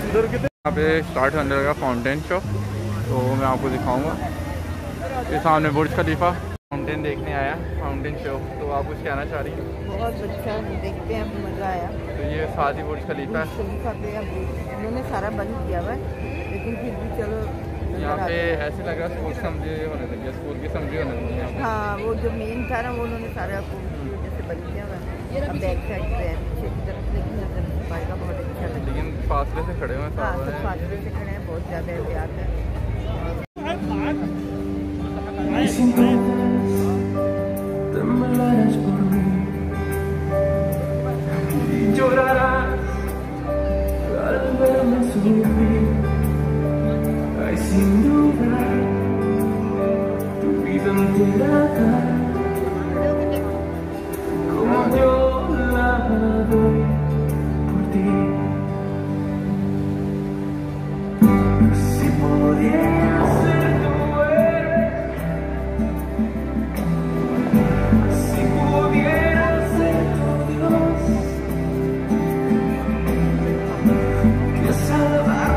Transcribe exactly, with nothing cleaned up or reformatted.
यहाँ पे स्टार्ट होने लगा फाउंटेन शो, तो मैं आपको दिखाऊंगा। ये सामने बुर्ज खलीफा फाउंटेन देखने आया, फाउंटेन शो। तो आप कुछ कहना चाह रही हैं? बहुत अच्छा, देखते हैं, मज़ा आया। तो ये साथ ही बुर्ज खलीफा है, उन्होंने सारा बंद किया हुआ है, लेकिन फिर भी चलो यहाँ पे ऐसे लग रहा है स्कूल समझे होने लगे, स्कूल की समझे होने लगे। हाँ, वो जो मेन था ना, वो उन्होंने सारा जैसे बंद किया हुआ है। अब बैक साइड पे है, पीछे की तरफ, लेकिन नजर सफाई का बहुत अच्छा लगा। लेकिन फासले से खड़े हुए हैं, हाँ, सब फासले से खड़े हैं, बहुत ज़्यादा एहतियात है। Sin duda, tu vida entera como yo la doy por ti. Si pudiera ser tu héroe, si pudiera ser tu Dios, que salvar.